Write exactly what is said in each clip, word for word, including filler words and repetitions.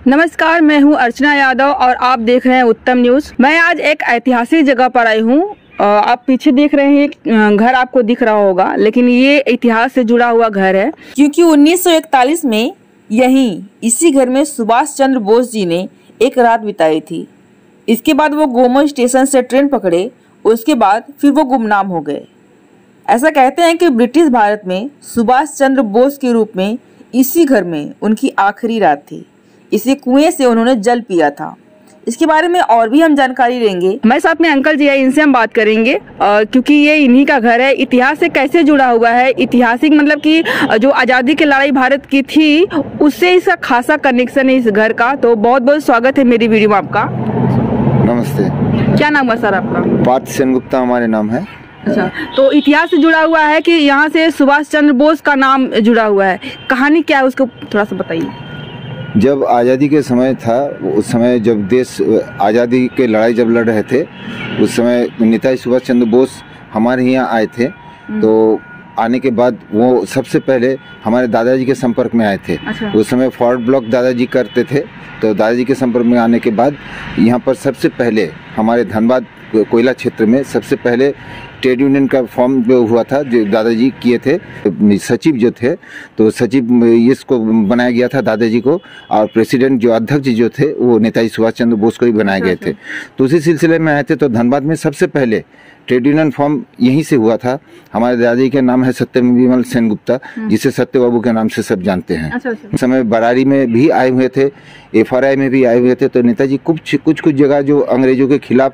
नमस्कार, मैं हूं अर्चना यादव और आप देख रहे हैं उत्तम न्यूज़। मैं आज एक ऐतिहासिक जगह पर आई हूं। आप पीछे देख रहे हैं घर, आपको दिख रहा होगा, लेकिन ये इतिहास से जुड़ा हुआ घर है, क्योंकि उन्नीस सौ इकतालीस में यहीं इसी घर में सुभाष चंद्र बोस जी ने एक रात बिताई थी। इसके बाद वो गोमो स्टेशन से ट्रेन पकड़े, उसके बाद फिर वो गुमनाम हो गए। ऐसा कहते हैं कि ब्रिटिश भारत में सुभाष चंद्र बोस के रूप में इसी घर में उनकी आखिरी रात थी। इसी कुएं से उन्होंने जल पिया था। इसके बारे में और भी हम जानकारी लेंगे। हमारे साथ में अंकल जी है, इनसे हम बात करेंगे, आ, क्योंकि ये इन्हीं का घर है। इतिहास से कैसे जुड़ा हुआ है, ऐतिहासिक मतलब कि जो आज़ादी की लड़ाई भारत की थी उससे इसका खासा कनेक्शन है इस घर का। तो बहुत बहुत स्वागत है मेरी वीडियो में आपका। नमस्ते। क्या नाम है सर आपका? पार्थ सेनगुप्ता हमारे नाम है। अच्छा, तो इतिहास से जुड़ा हुआ है कि यहाँ से सुभाष चंद्र बोस का नाम जुड़ा हुआ है। कहानी क्या है उसको थोड़ा सा बताइए। जब आज़ादी के समय था, उस समय जब देश आज़ादी के लड़ाई जब लड़ रहे थे, उस समय नेताजी सुभाष चंद्र बोस हमारे यहाँ आए थे। तो आने के बाद वो सबसे पहले हमारे दादाजी के संपर्क में आए थे। अच्छा। उस समय फॉरवर्ड ब्लॉक दादाजी करते थे। तो दादाजी के संपर्क में आने के बाद यहाँ पर सबसे पहले हमारे धनबाद कोयला क्षेत्र में सबसे पहले ट्रेड यूनियन का फॉर्म जो हुआ था, जो दादाजी किए थे, सचिव जो थे, तो सचिव इसको बनाया गया था दादाजी को, और प्रेसिडेंट जो अध्यक्ष जो थे वो नेताजी सुभाष चंद्र बोस को ही बनाए गए थे। तो उसी सिलसिले में आए थे। तो धनबाद में सबसे पहले ट्रेड यूनियन फॉर्म यहीं से हुआ था। हमारे दादाजी का नाम है सत्यविमल सेनगुप्ता, जिसे सत्य बाबू के नाम से सब जानते हैं। अच्छा, अच्छा। उस समय बरारी में भी आए हुए थे, एफ आर आई में भी आए हुए थे। तो नेताजी कुछ कुछ कुछ जगह जो अंग्रेजों के खिलाफ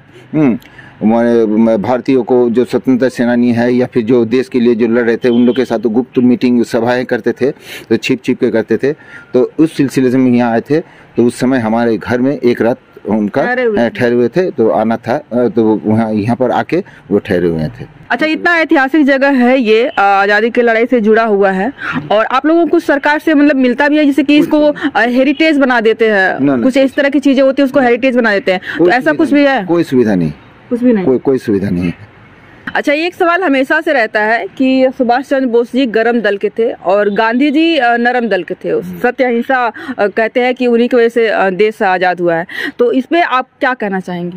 भारतीयों को जो स्वतंत्रता सेनानी है या फिर जो देश के लिए जो लड़ रहे थे, उन लोग के साथ तो गुप्त मीटिंग सभाएं करते थे, तो छिप छिप के करते थे। तो उस सिलसिले से हम यहाँ आए थे। तो उस समय हमारे घर में एक रात उनका ठहरे हुए थे, तो आना था, तो वहाँ यहाँ पर आके वो ठहरे हुए थे। अच्छा, इतना ऐतिहासिक जगह है ये, आज़ादी की लड़ाई से जुड़ा हुआ है, और आप लोगों को सरकार से मतलब मिलता भी है, जैसे कि इसको हेरिटेज बना देते हैं, कुछ इस तरह की चीजें होती है, उसको हेरिटेज बना देते हैं, तो ऐसा कुछ भी है? कोई सुविधा नहीं, कुछ भी नहीं, कोई कोई सुविधा नहीं है। अच्छा, एक सवाल हमेशा से रहता है कि सुभाष चंद्र बोस जी गरम दल के थे और गांधी जी नरम दल के थे। सत्य अहिंसा कहते हैं कि उन्हीं की वजह से देश आज़ाद हुआ है। तो इस पे आप क्या कहना चाहेंगे?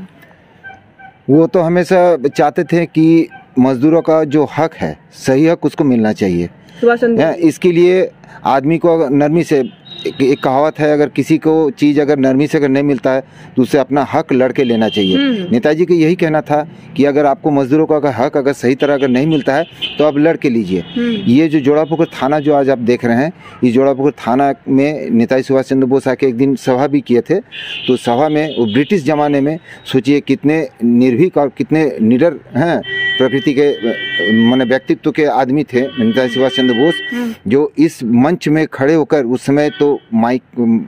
वो तो हमेशा चाहते थे कि मजदूरों का जो हक है, सही हक उसको मिलना चाहिए। सुभाष चंद्र इसके लिए आदमी को अगर नरमी से, एक कहावत है, अगर किसी को चीज़ अगर नरमी से अगर नहीं मिलता है तो उसे अपना हक लड़के लेना चाहिए। नेताजी का यही कहना था कि अगर आपको मजदूरों का हक अगर सही तरह अगर नहीं मिलता है तो आप लड़के लीजिए। ये जो जोड़ापुकुर थाना जो आज आप देख रहे हैं, इस जोड़ापुकुर थाना में नेताजी सुभाष चंद्र बोस आके एक दिन सभा भी किए थे। तो सभा में वो ब्रिटिश ज़माने में सोचिए कितने निर्भीक और कितने निडर हैं प्रकृति के माने व्यक्तित्व के आदमी थे नेताजी सुभाष चंद्र बोस, जो इस मंच में खड़े होकर, उस समय तो माइक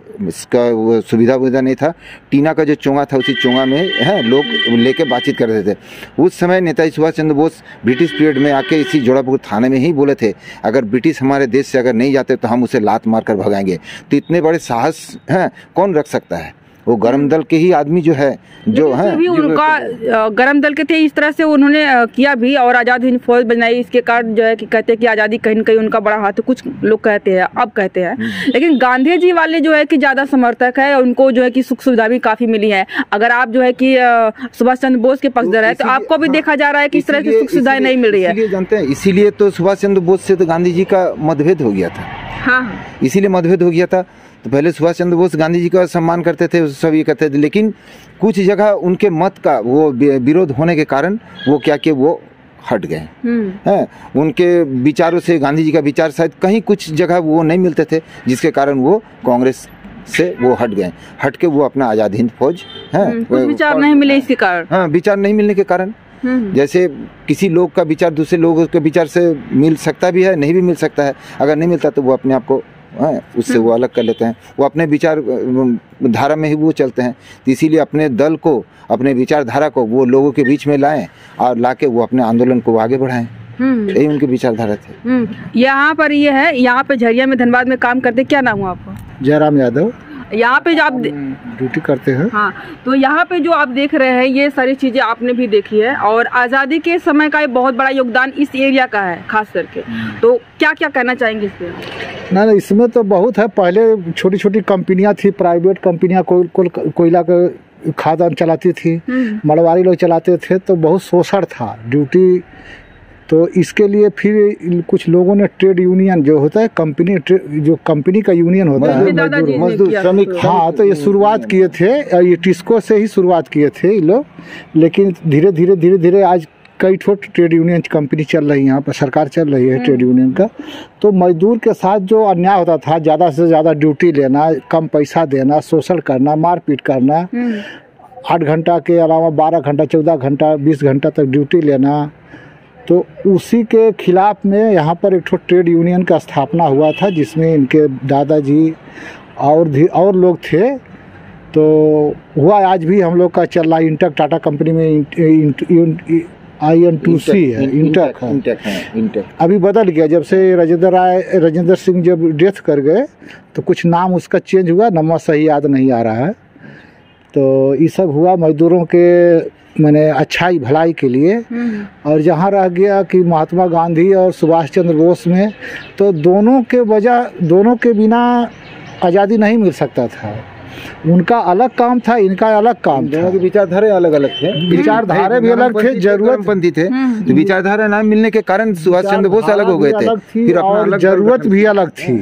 का सुविधा वुविधा नहीं था, टीना का जो चोंगा था उसी चोंगा में है लोग लेके बातचीत करते थे। उस समय नेताजी सुभाष चंद्र बोस ब्रिटिश पीरियड में आके इसी जोड़ापुकुर थाने में ही बोले थे, अगर ब्रिटिश हमारे देश से अगर नहीं जाते तो हम उसे लात मार कर भगाएंगे। तो इतने बड़े साहस हैं कौन रख सकता है? वो गरम दल के ही आदमी जो है, जो है भी उनका गरम दल के थे, इस तरह से उन्होंने किया भी, और आज़ाद हिंद फौज बनाई। इसके कारण जो है कि कहते हैं कि आज़ादी कहीं न कहीं उनका बड़ा हाथ है, कुछ लोग कहते हैं, अब कहते हैं। लेकिन गांधी जी वाले जो है कि ज़्यादा समर्थक है, उनको जो है कि सुख सुविधा भी काफ़ी मिली है। अगर आप जो है कि सुभाष चंद्र बोस के पक्षधर है, तो आपको भी देखा जा रहा है कि इस तरह की सुख सुविधाएं नहीं मिल रही है। जानते हैं, इसीलिए तो सुभाष चंद्र बोस से तो गांधी जी का मतभेद हो गया था। हाँ, इसीलिए मतभेद हो गया था। तो पहले सुभाष चंद्र बोस गांधी जी का सम्मान करते थे, सब ये कहते थे, लेकिन कुछ जगह उनके मत का वो विरोध होने के कारण वो क्या कि वो हट गए हैं। उनके विचारों से, गांधी जी का विचार शायद कहीं कुछ जगह वो नहीं मिलते थे, जिसके कारण वो कांग्रेस से वो हट गए। हट के वो अपना आज़ाद हिंद फौज है, विचार नहीं मिले इसके कारण। हाँ, विचार नहीं मिलने के कारण। जैसे किसी लोग का विचार दूसरे लोगों के विचार से मिल सकता भी है, नहीं भी मिल सकता है। अगर नहीं मिलता तो वो अपने आप को है उससे वो अलग कर लेते हैं, वो अपने विचार धारा में ही वो चलते हैं। तो इसीलिए अपने दल को, अपने विचारधारा को वो लोगों के बीच में लाएं और लाके वो अपने आंदोलन को आगे बढ़ाएं। यही उनके विचारधारा थे। यहाँ पर ये है, यहाँ पे झरिया में धनबाद में काम करते। क्या नाम हुआ आपका? जयराम यादव। यहाँ पे जो आप ड्यूटी करते हैं। हाँ, तो यहाँ पे जो आप देख रहे हैं ये सारी चीज़ें आपने भी देखी है और आज़ादी के समय का एक बहुत बड़ा योगदान इस एरिया का है खास करके, तो क्या क्या कहना चाहेंगे इस पर? ना ना इसमें तो बहुत है। पहले छोटी छोटी कंपनियां थी, प्राइवेट कंपनियां कोई कोई कोयला का खादान चलाती थी, मड़वारी लोग चलाते थे, तो बहुत शोषण था ड्यूटी। तो इसके लिए फिर कुछ लोगों ने ट्रेड यूनियन जो होता है, कंपनी जो कंपनी का यूनियन होता है, मजदूर मजदूर श्रमिक, हाँ, तो ये शुरुआत किए थे, ये टिस्को से ही शुरुआत किए थे ये लोग। लेकिन धीरे धीरे धीरे धीरे आज कई छोटे ट्रेड यूनियन कंपनी चल रही है, यहाँ पर सरकार चल रही है ट्रेड यूनियन का। तो मजदूर के साथ जो अन्याय होता था, ज़्यादा से ज़्यादा ड्यूटी लेना, कम पैसा देना, शोषण करना, मारपीट करना, आठ घंटा के अलावा बारह घंटा चौदह घंटा बीस घंटा तक ड्यूटी लेना, तो उसी के खिलाफ में यहाँ पर एक ट्रेड यूनियन का स्थापना हुआ था, जिसमें इनके दादाजी और भी और लोग थे। तो हुआ आज भी हम लोग का चल रहा, इंटेक टाटा कंपनी में आई एन टू सी है, इंटेक है, इंटेक है, इंटेक अभी बदल गया। जब से राजेंद्र राय राजेंद्र सिंह जब डेथ कर गए तो कुछ नाम उसका चेंज हुआ, नंबर सही याद नहीं आ रहा है। तो ये सब हुआ मजदूरों के मैंने अच्छाई भलाई के लिए। और जहाँ रह गया कि महात्मा गांधी और सुभाष चंद्र बोस में, तो दोनों के वजह दोनों के बिना आज़ादी नहीं मिल सकता था। उनका अलग काम था, इनका अलग काम था। दोनों की विचारधारा अलग अलग थे, विचारधारा भी अलग थे, जरूरतपंथी थे। तो विचारधारा ना मिलने के कारण सुभाष चंद्र बोस अलग हो गए थे, फिर अपना अलग जरूरत भी अलग थी।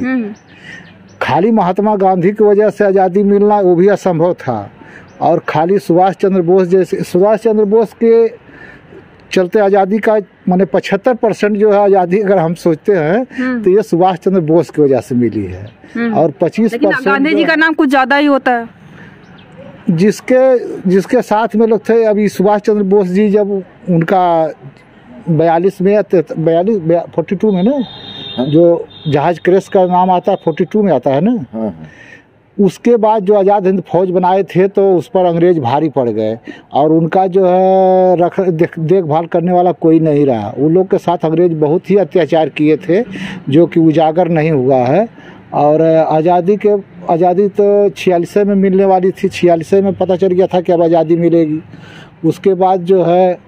खाली महात्मा गांधी की वजह से आज़ादी मिलना वो भी असंभव था, और खाली सुभाष चंद्र बोस जैसे सुभाष चंद्र बोस के चलते आज़ादी का माने पचहत्तर परसेंट जो है आज़ादी अगर हम सोचते हैं तो ये सुभाष चंद्र बोस की वजह से मिली है। और पच्चीस परसेंट गांधी जी का नाम कुछ ज़्यादा ही होता है। जिसके जिसके साथ में लोग थे, अभी सुभाष चंद्र बोस जी जब उनका बयालीस में बयालीस फोर्टी टू में ना, जो जहाज क्रैश का नाम आता है फोर्टी टू में आता है ना, उसके बाद जो आज़ाद हिंद फौज बनाए थे तो उस पर अंग्रेज भारी पड़ गए, और उनका जो है रख देख देखभाल करने वाला कोई नहीं रहा। उन लोग के साथ अंग्रेज बहुत ही अत्याचार किए थे, जो कि उजागर नहीं हुआ है। और आज़ादी के आज़ादी तो छियालीस में मिलने वाली थी, छियालीस में पता चल गया था कि अब आज़ादी मिलेगी। उसके बाद जो है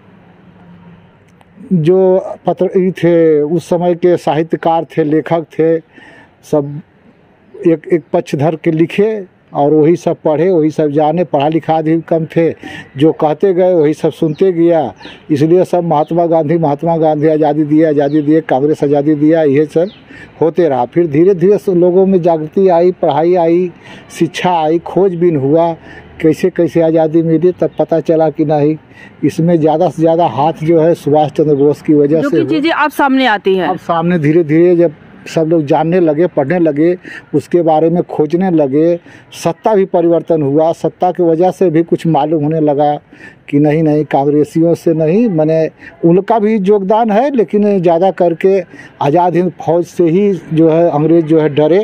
जो पत्र थे उस समय के साहित्यकार थे, लेखक थे, सब एक एक पक्ष धर के लिखे और वही सब पढ़े, वही सब जाने। पढ़ा लिखा आदमी कम थे, जो कहते गए वही सब सुनते गया। इसलिए सब महात्मा गांधी महात्मा गांधी आज़ादी दिए आज़ादी दिए कांग्रेस आज़ादी दिया, ये सब होते रहा। फिर धीरे धीरे लोगों में जागृति आई, पढ़ाई आई, शिक्षा आई, खोजबीन हुआ, कैसे कैसे आज़ादी मिली। तब पता चला कि नहीं, इसमें ज़्यादा से ज़्यादा हाथ जो है सुभाष चंद्र बोस की वजह से चीज़ें अब सामने आती है। अब सामने धीरे धीरे जब सब लोग जानने लगे, पढ़ने लगे, उसके बारे में खोजने लगे, सत्ता भी परिवर्तन हुआ। सत्ता की वजह से भी कुछ मालूम होने लगा कि नहीं नहीं कांग्रेसियों से नहीं, मैंने उनका भी योगदान है, लेकिन ज़्यादा करके आज़ाद हिंद फौज से ही जो है अंग्रेज जो है डरे।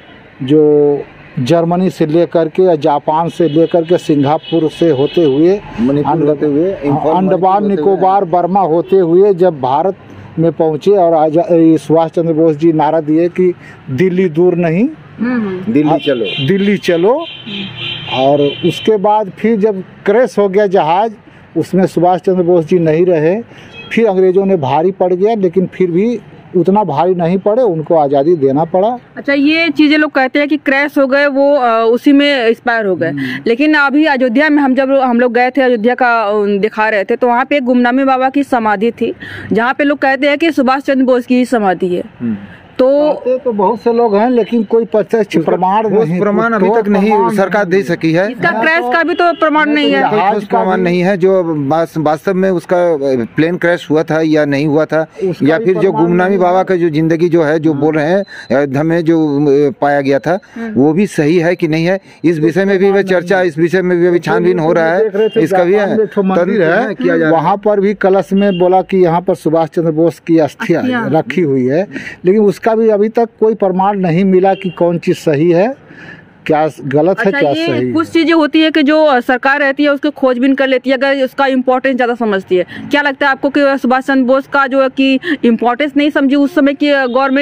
जो जर्मनी से लेकर के, जापान से लेकर के, सिंगापुर से होते हुए, होते हुए अंडमान निकोबार, बर्मा होते हुए जब भारत में पहुँचे, और आज सुभाष चंद्र बोस जी नारा दिए कि दिल्ली दूर नहीं, दिल्ली चलो, दिल्ली चलो। और उसके बाद फिर जब क्रैश हो गया जहाज़, उसमें सुभाष चंद्र बोस जी नहीं रहे, फिर अंग्रेज़ों ने भारी पड़ गया, लेकिन फिर भी उतना भारी नहीं पड़े, उनको आज़ादी देना पड़ा। अच्छा, ये चीज़ें लोग कहते हैं कि क्रैश हो गए, वो उसी में एक्सपायर हो गए। लेकिन अभी अयोध्या में हम जब हम लोग गए थे, अयोध्या का दिखा रहे थे, तो वहाँ पे एक गुमनामी बाबा की समाधि थी, जहाँ पे लोग कहते हैं कि सुभाष चंद्र बोस की ही समाधि है। तो तो बहुत से लोग हैं, लेकिन कोई प्रत्यक्ष प्रमाण नहीं, प्रमाण अभी तक नहीं सरकार दे सकी है। इसका क्रैश का भी तो प्रमाण नहीं है, ठोस प्रमाण नहीं है जो वास्तव में उसका प्लेन क्रैश हुआ था या नहीं हुआ था, या फिर जो गुमनामी बाबा का जो जिंदगी जो है जो बोल रहे हैं अयोध्या में जो पाया गया था वो भी सही है कि नहीं है, इस विषय में भी चर्चा, इस विषय में भी अभी छानबीन हो रहा है। इसका भी है मंदिर है, वहाँ पर भी कलश में बोला कि यहाँ पर सुभाष चंद्र बोस की अस्थियां रखी हुई है, लेकिन उसका भी अभी तक कोई प्रमाण नहीं मिला कि कौन चीज सही है, क्या गलत है, क्या सही है। कुछ चीजें होती है कि जो सरकार रहती है उसको खोजबीन कर लेती है, अगर उसका इम्पोर्टेंस ज्यादा समझती है। क्या लगता है आपको कि सुभाष चंद्र बोस का जो है कि इम्पोर्टेंस नहीं समझी उस समय की गवर्नमेंट?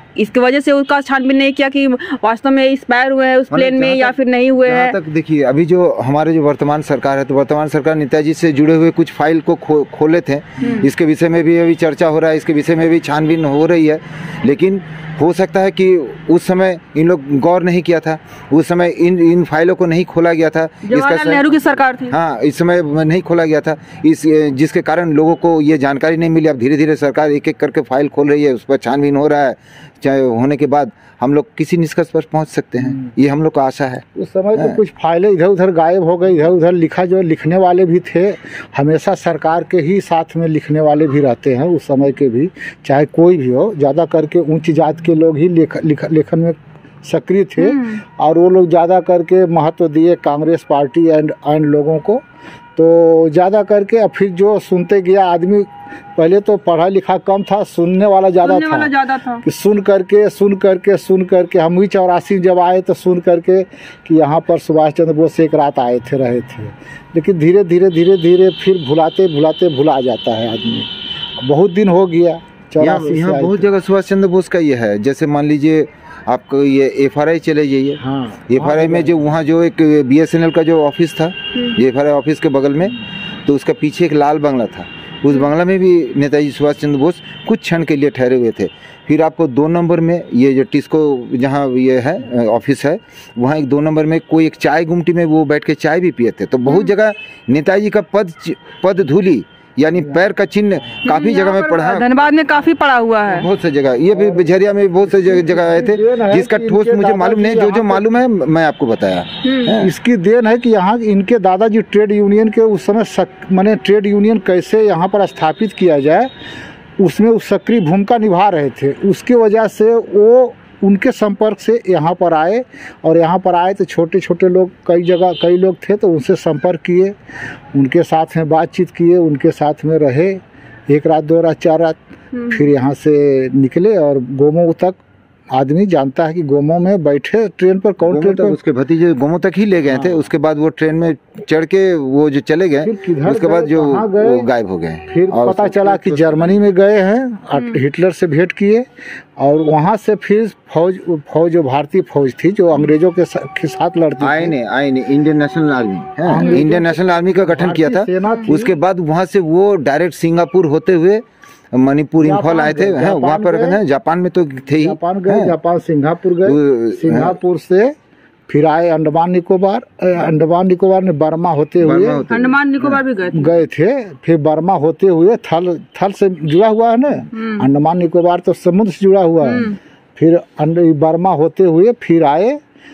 इसकी वजह से उसका छानबीन नहीं किया कि वास्तव में एक्सपायर हुए हैं उस प्लेन में या फिर नहीं हुए हैं? तक देखिए, अभी जो हमारे जो वर्तमान सरकार है, तो वर्तमान सरकार नेताजी से जुड़े हुए कुछ फाइल को खो, खोले थे। इसके विषय में भी अभी चर्चा हो रहा है, इसके विषय में भी छानबीन हो रही है। लेकिन हो सकता है कि उस समय इन लोग गौर नहीं किया था, उस समय इन इन फाइलों को नहीं खोला गया था। जवाहरलाल नेहरू की सरकार थी। हाँ, इस समय नहीं खोला गया था, इस जिसके कारण लोगों को ये जानकारी नहीं मिली। अब धीरे धीरे सरकार एक एक करके फाइल खोल रही है, उस पर छानबीन हो रहा है। चाहे होने के बाद हम लोग किसी निष्कर्ष पर पहुंच सकते हैं, ये हम लोग का आशा है। उस समय तो कुछ फाइलें इधर उधर गायब हो गई, इधर उधर लिखा। जो लिखने वाले भी थे, हमेशा सरकार के ही साथ में लिखने वाले भी रहते हैं उस समय के भी, चाहे कोई भी हो। ज़्यादा करके उच्च जात के लोग ही लेख, लिख, लेखन में सक्रिय थे, और वो लोग ज़्यादा करके महत्व दिए कांग्रेस पार्टी एंड एंड लोगों को। तो ज़्यादा करके अब फिर जो सुनते गया आदमी, पहले तो पढ़ा लिखा कम था, सुनने वाला ज़्यादा था, ज़्यादा था कि सुन करके सुन करके सुन करके हम भी चौरासी जब आए तो सुन करके कि यहाँ पर सुभाष चंद्र बोस एक रात आए थे, रहे थे। लेकिन धीरे धीरे धीरे धीरे फिर भुलाते भुलाते भुला जाता है आदमी। बहुत दिन हो गया, चौरासी यहाँ बहुत जगह सुभाष चंद्र बोस का ये है। जैसे मान लीजिए आपको ये एफ आर आई चले जाइए, हाँ, एफ आर आई में जो वहाँ जो एक बी एस एन एल का जो ऑफिस था, एफ आर आई ऑफिस के बगल में, तो उसका पीछे एक लाल बंगला था। उस बंगला में भी नेताजी सुभाष चंद्र बोस कुछ क्षण के लिए ठहरे हुए थे। फिर आपको दो नंबर में ये जो टिस्को जहाँ ये है ऑफिस है, वहाँ एक दो नंबर में कोई एक चाय गुमटी में वो बैठ के चाय भी पिए थे। तो बहुत जगह नेताजी का पद पद धूली यानी पैर का चिन्ह काफी जगह में पढ़ा, धनबाद में काफी पड़ा हुआ है, बहुत सी जगह। ये भी बिझरिया में बहुत सी जगह आए थे, जिसका ठोस मुझे मालूम नहीं, जो जो मालूम है मैं आपको बताया। इसकी देन है कि यहाँ इनके दादाजी ट्रेड यूनियन के उस समय मैंने ट्रेड यूनियन कैसे यहाँ पर स्थापित किया जाए, उसमें उस सक्रिय भूमिका निभा रहे थे। उसकी वजह से वो उनके संपर्क से यहाँ पर आए, और यहाँ पर आए तो छोटे छोटे लोग, कई जगह कई लोग थे, तो उनसे संपर्क किए, उनके साथ में बातचीत किए, उनके साथ में रहे एक रात, दो रात, चार रात। फिर यहाँ से निकले और गोमो तक, आदमी जानता है कि गोमो में बैठे ट्रेन पर, कौन ट्रेन पर, उसके भतीजे गोमो तक ही ले गए थे। उसके बाद वो ट्रेन में चढ़ के वो जो चले गए, उसके बाद जो गायब हो गए। फिर पता चला कि जर्मनी में गए हैं, हिटलर से भेंट किए, और वहाँ से फिर फौज फौज जो भारतीय फौज थी जो अंग्रेजों के साथ लड़ती आए ने आए ने Indian National Army, Indian National Army का गठन किया था। उसके बाद वहाँ से वो डायरेक्ट सिंगापुर होते हुए मणिपुर, इम्फाल आए थे। हैं वहाँ पर गए, जापान में तो थे ही, जापान गए, जापान सिंगापुर गए, सिंगापुर से फिर आए अंडमान निकोबार, अंडमान निकोबार ने बर्मा होते हुए, अंडमान निकोबार भी गए गए थे। फिर बर्मा होते हुए थल थल से जुड़ा हुआ है ना, अंडमान निकोबार तो समुद्र से जुड़ा हुआ है। फिर बर्मा होते हुए फिर आए,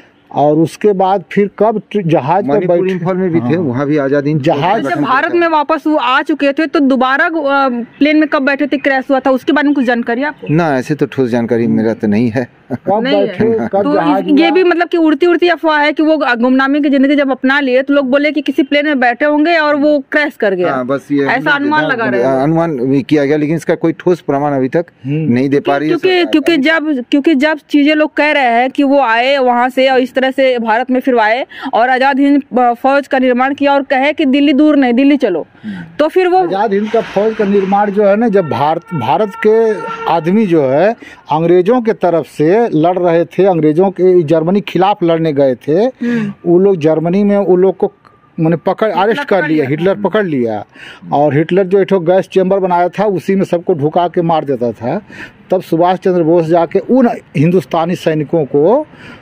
और उसके बाद फिर कब जहाज पर बैठे, इम्फाल में भी थे, वहाँ भी आजाद हिंद जहाज। जब भारत में वापस वो आ चुके थे तो दोबारा प्लेन में कब बैठे थे, क्रैश हुआ था, उसके बारे में कुछ जानकारी आपको? ना, ऐसे तो ठोस जानकारी मेरा तो नहीं है। कब बैठे, कब तो जहाज ये भी मतलब कि उड़ती उड़ती अफवाह है कि वो गुमनामी की जिंदगी जब अपना लिए तो लोग बोले कि किसी प्लेन में बैठे होंगे और वो क्रैश कर गया। बस ये ऐसा अनुमान लगा रहे हैं, अनुमान किया गया, लेकिन इसका कोई ठोस प्रमाण अभी तक नहीं दे पा रही है। क्योंकि क्योंकि जब क्योंकि जब चीजें लोग कह रहे हैं कि वो आए वहाँ से और इस तरह से भारत में फिर आए और आजाद हिंद फौज का निर्माण किया और कहे कि दिल्ली दूर नहीं, दिल्ली चलो, तो फिर वो आजाद हिंद का फौज का निर्माण जो है ना, जब भारत भारत के आदमी जो है अंग्रेजों के तरफ से लड़ रहे थे, अंग्रेजों के जर्मनी खिलाफ लड़ने गए थे, वो लोग जर्मनी में वो लोग को मैंने पकड़ अरेस्ट कर लिया, हिटलर पकड़ लिया, और हिटलर जो एक गैस चैम्बर बनाया था उसी में सबको ढुका के मार देता था। तब सुभाष चंद्र बोस जाके उन हिंदुस्तानी सैनिकों को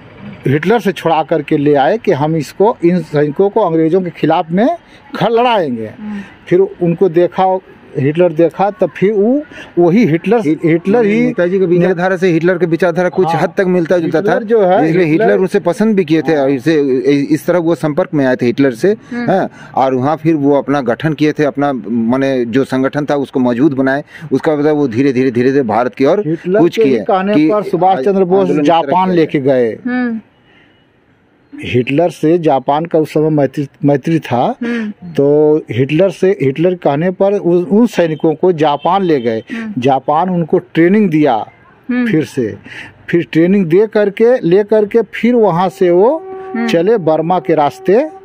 हिटलर से छुड़ा करके ले आए कि हम इसको, इन सैनिकों को अंग्रेजों के खिलाफ में खड़ लड़ाएंगे। फिर उनको देखा, हिटलर देखा, तब फिर वो वही हिटलर हिटलर ही नेताजी के विचारधारा से हिटलर के विचारधारा कुछ हाँ, हद तक मिलता जुलता था, जो है इसलिए हिटलर उसे पसंद भी किए थे और इसे इस तरह वो संपर्क में आए थे हिटलर से। हाँ, और वहाँ फिर वो अपना गठन किए थे, अपना माने जो संगठन था उसको मजबूत बनाए। उसका मतलब वो धीरे धीरे धीरे धीरे भारत की ओर कुछ किए। कहने पर सुभाष चंद्र बोस जापान लेके गए, हिटलर से जापान का उस समय मैत्री मैत्री था, तो हिटलर से हिटलर कहने पर उस, उन सैनिकों को जापान ले गए। जापान उनको ट्रेनिंग दिया, फिर से फिर ट्रेनिंग दे करके ले करके फिर वहाँ से वो चले बर्मा के रास्ते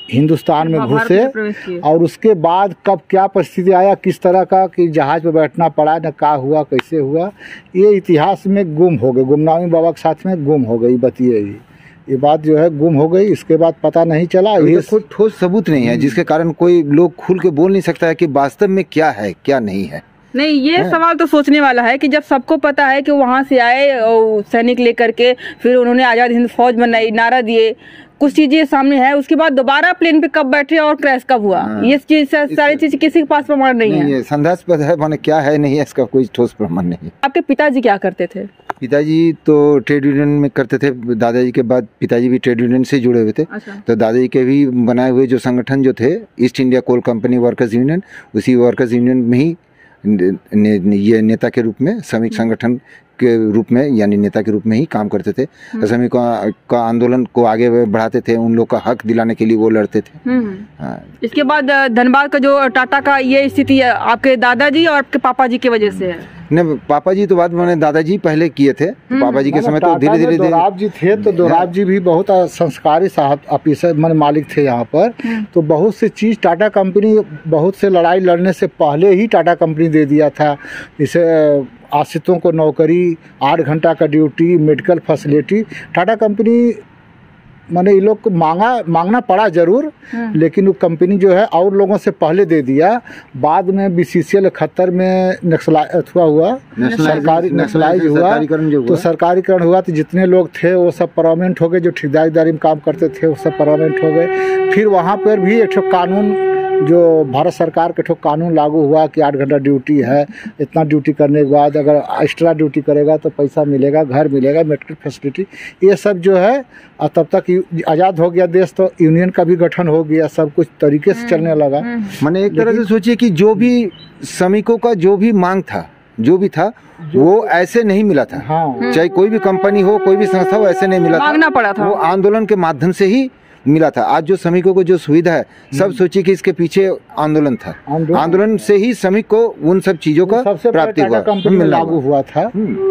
हिंदुस्तान में हाँ, भारत घुसे में प्रवेश किए। और उसके बाद कब क्या परिस्थिति आया, किस तरह का कि जहाज पे बैठना पड़ा, न क्या हुआ कैसे हुआ, ये इतिहास में गुम हो गए। गुमनामी बाबा के साथ में गुम हो गई बतिए ये ये बात जो है गुम हो गई। इसके बाद पता नहीं चला, ये कोई ठोस सबूत नहीं है जिसके कारण कोई लोग खुल के बोल नहीं सकता है कि वास्तव में क्या है क्या नहीं है। नहीं, ये सवाल तो सोचने वाला है कि जब सबको पता है कि वहाँ से आए और सैनिक लेकर के फिर उन्होंने आज़ाद हिंद फौज बनाई, नारा दिए, कुछ चीजें सामने है, उसके बाद दोबारा प्लेन पे कब बैठे और क्रैश कब हुआ, ये चीज सारी चीज किसी के पास प्रमाण नहीं, नहीं है। संदेहास्पद है, माने क्या है नहीं है इसका कोई ठोस प्रमाण नहीं है। आपके पिताजी क्या करते थे? पिताजी तो ट्रेड यूनियन में करते थे। दादाजी के बाद पिताजी भी ट्रेड यूनियन से जुड़े हुए थे। अच्छा। तो दादाजी के भी बनाए हुए जो संगठन जो थे East India Coal Company workers union, उसी वर्कर्स यूनियन में ही ने, ने, ये नेता के रूप में श्रमिक संगठन के रूप में यानी नेता के रूप में ही काम करते थे। श्रमिकों का आंदोलन को आगे बढ़ाते थे, उन लोग का हक दिलाने के लिए वो लड़ते थे। हाँ। इसके बाद धनबाद का जो टाटा का ये स्थिति आपके दादाजी और आपके पापा जी की वजह से है? नहीं, पापा जी तो बाद में दादाजी पहले किए थे। पापा जी के समय तो धीरे धीरे दोराब जी थे, तो दोराब जी भी बहुत संस्कारी साहब ऑफिसर मन मालिक थे यहाँ पर। तो बहुत सी चीज़ टाटा कंपनी बहुत से लड़ाई लड़ने से पहले ही टाटा कंपनी दे दिया था। जैसे आश्रितों को नौकरी, आठ घंटा का duty, medical facility, Tata company मैंने ये लोग को मांगा मांगना पड़ा जरूर, लेकिन वो कंपनी जो है और लोगों से पहले दे दिया। बाद में बीसीसीएल इकहत्तर में नक्सलाइज हुआ, सरकारी नक्सलाइज हुआ, तो सरकारीकरण हुआ, तो जितने लोग थे वो सब परमानेंट हो गए। जो ठेकेदारी में काम करते थे वो सब परमानेंट हो गए। फिर वहाँ पर भी एक कानून जो भारत सरकार के ठो कानून लागू हुआ कि आठ घंटा ड्यूटी है, इतना ड्यूटी करने के बाद अगर एक्स्ट्रा ड्यूटी करेगा तो पैसा मिलेगा, घर मिलेगा, मेडिकल फैसिलिटी, ये सब जो है। और तब तक आज़ाद हो गया देश तो यूनियन का भी गठन हो गया, सब कुछ तरीके से चलने लगा। मैंने एक तरह से सोचिए कि जो भी श्रमिकों का जो भी मांग था, जो भी था वो ऐसे नहीं मिला था। हाँ। चाहे कोई भी कंपनी हो, कोई भी संस्था हो, ऐसे नहीं मिला था, मांगना पड़ा था। वो आंदोलन के माध्यम से ही मिला था। आज जो श्रमिकों को जो सुविधा है, सब सोचिए कि इसके पीछे आंदोलन था। आंदोलन से ही श्रमिक को उन सब चीजों का प्राप्ति हुआ, कंपनी लागू हुआ था।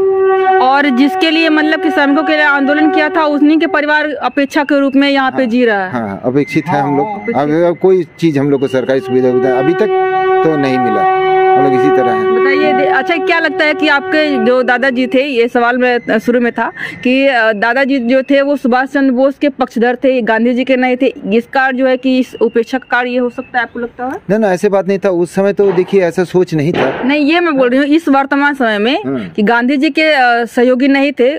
और जिसके लिए मतलब कि श्रमिकों के लिए आंदोलन किया था, उन्हीं के परिवार अपेक्षा के रूप में यहाँ पे जी रहा है। हाँ, अपेक्षित है हम लोग। अब कोई चीज हम लोग को सरकारी सुविधा अभी तक तो नहीं मिला, हम लोग इसी तरह हैं। बताइए, अच्छा क्या लगता है कि आपके जो दादाजी थे, ये सवाल में शुरू में था कि दादाजी जो थे वो सुभाष चंद्र बोस के पक्षधर थे, गांधी जी के नहीं थे, इसका जो है कि इस उपेक्षा का कार्य ये हो सकता है, आपको लगता है? नहीं ना, ऐसे बात नहीं था उस समय तो। देखिए ऐसा सोच नहीं था। नहीं, ये मैं बोल रही हूँ इस वर्तमान समय में कि गांधी जी के सहयोगी नहीं थे,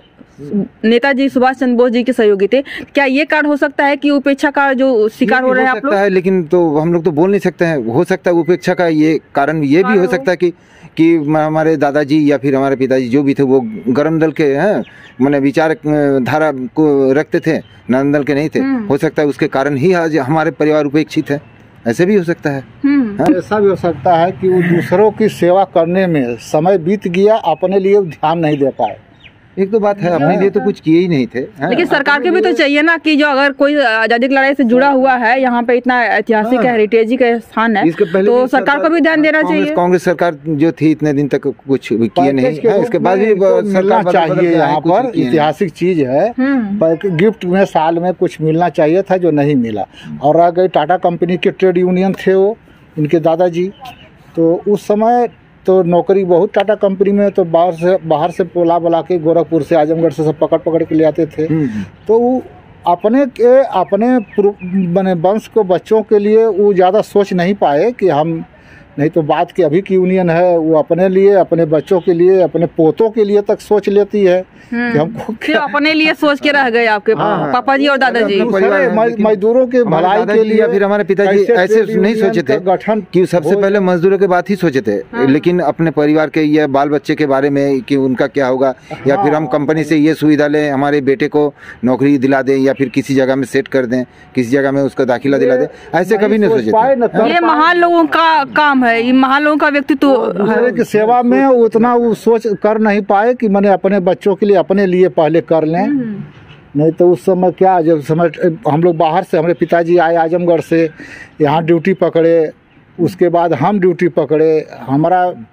नेताजी सुभाष चंद्र बोस जी के सहयोगी थे, क्या ये कारण हो सकता है कि उपेक्षा का जो शिकार हो रहे हैं आप लोग? है, लेकिन तो हम लोग तो बोल नहीं सकते हैं। हो सकता है उपेक्षा का ये कारण ये भी हो सकता है कि कि हमारे दादाजी या फिर हमारे पिताजी जो भी थे वो गर्म दल के हैं, मैंने विचार धारा को रखते थे, नरम दल के नहीं थे। हो सकता है उसके कारण ही आज हमारे परिवार उपेक्षित है, ऐसे भी हो सकता है। हाँ? ऐसा भी हो सकता है कि वो दूसरों की सेवा करने में समय बीत गया, अपने लिए ध्यान नहीं दे पाए। एक तो बात है, अपने लिए तो कुछ किए ही नहीं थे। लेकिन सरकार के भी तो चाहिए ना कि जो अगर कोई आजादी की लड़ाई से जुड़ा हुआ है, यहाँ पे इतना ऐतिहासिक हेरिटेज का स्थान है, तो सरकार को भी ध्यान देना चाहिए। कांग्रेस सरकार जो थी इतने दिन तक कुछ किए नहीं है, इसके बाद भी सरकार चाहिए। यहाँ पर ऐतिहासिक चीज है, गिफ्ट में साल में कुछ मिलना चाहिए था जो नहीं मिला। और आ गए टाटा कंपनी के ट्रेड यूनियन थे वो, इनके दादाजी, तो उस समय तो नौकरी बहुत टाटा कंपनी में, तो बाहर से बाहर से बुला बुला के गोरखपुर से, आजमगढ़ से सब पकड़ पकड़ के ले आते थे। तो वो अपने के अपने बने वंश को बच्चों के लिए वो ज़्यादा सोच नहीं पाए कि हम, नहीं तो बात की अभी की यूनियन है वो अपने लिए, अपने बच्चों के लिए, अपने पोतों के लिए तक सोच लेती है कि हमको क्या अपने लिए सोच के रह गए आपके हाँ, पापा जी और दादाजी। मजदूरों के भलाई के लिए, या फिर हमारे पिताजी ऐसे नहीं सोचे थे गठन कि सबसे पहले मजदूरों के बात ही सोचे थे। हाँ। लेकिन अपने परिवार के या बाल बच्चे के बारे में कि उनका क्या होगा, या फिर हम कंपनी से ये सुविधा लें, हमारे बेटे को नौकरी दिला दें, या फिर किसी जगह में सेट कर दें, किसी जगह में उसका दाखिला दिला दें, ऐसे कभी नहीं सोचे थे। ये महान लोगों का काम है, ये महान लोगों का व्यक्तित्व दूसरे की सेवा में उतना वो सोच कर नहीं पाए कि मैंने अपने बच्चों के लिए, अपने लिए पहले कर लें। नहीं तो उस समय क्या, जब समय हम लोग बाहर से, हमारे पिताजी आए आजमगढ़ से, यहाँ ड्यूटी पकड़े, उसके बाद हम ड्यूटी पकड़े, हमारा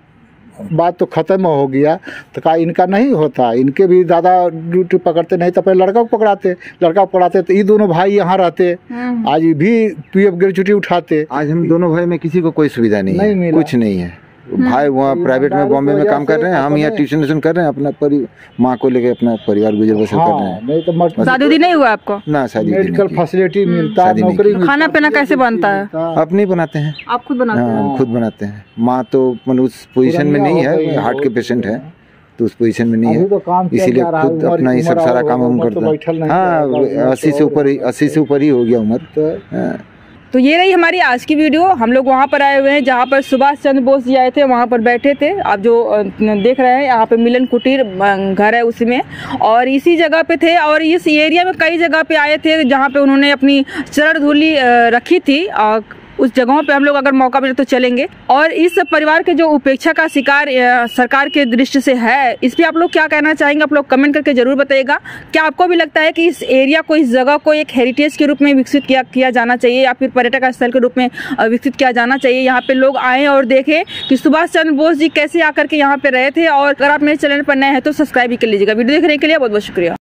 बात तो खत्म हो गया, तो कहा इनका नहीं होता, इनके भी दादा ड्यूटी पकड़ते, नहीं तो पहले लड़का को पकड़ाते, लड़का को पकड़ाते तो ये दोनों भाई यहाँ रहते, आज भी पीएफ ग्रेजुएटी उठाते। आज हम दोनों भाई में किसी को कोई सुविधा नहीं, नहीं है, कुछ नहीं है। भाई वहाँ प्राइवेट में बॉम्बे में काम कर रहे हैं, हम यहाँ ट्यूशन व्यूशन कर रहे हैं, अपना परि माँ को लेके अपना परिवार गुजर बसर कर रहे हैं। नहीं तो शादी नहीं हुआ आपको? ना शादी। मेडिकल फैसिलिटी मिलता है, नौकरी। खाना पीना कैसे बनता है? अपने बनाते हैं। आप खुद बनाते हैं? हाँ, खुद बनाते हैं। माँ तो मतलब उस पोजीशन में नहीं है, हार्ट के पेशेंट है तो उस पोजीशन में नहीं है, इसीलिए खुद अपना ही सब सारा काम हम करते हैं। हाँ, अस्सी से ऊपर ही अस्सी से ऊपर ही हो गया उम्र। तो ये रही हमारी आज की वीडियो। हम लोग वहाँ पर आए हुए हैं जहाँ पर सुभाष चंद्र बोस जी आए थे, वहाँ पर बैठे थे। आप जो देख रहे हैं यहाँ पे मिलन कुटीर घर है उसी में, और इसी जगह पे थे। और इस एरिया में कई जगह पे आए थे जहाँ पे उन्होंने अपनी चरण धूलि रखी थी। उस जगहों पे हम लोग अगर मौका मिले तो चलेंगे। और इस परिवार के जो उपेक्षा का शिकार सरकार के दृष्टि से है, इस पे आप लोग क्या कहना चाहेंगे? आप लोग कमेंट करके जरूर बताइएगा। क्या आपको भी लगता है कि इस एरिया को, इस जगह को एक हेरिटेज के रूप में विकसित किया किया जाना चाहिए, या फिर पर्यटक स्थल के रूप में विकसित किया जाना चाहिए? यहाँ पे लोग आए और देखें कि सुभाष चंद्र बोस जी कैसे आकर के यहाँ पे रहे थे। और अगर आप मेरे चैनल पर नए हैं तो सब्सक्राइब भी कर लीजिएगा। वीडियो देखने के लिए बहुत बहुत शुक्रिया।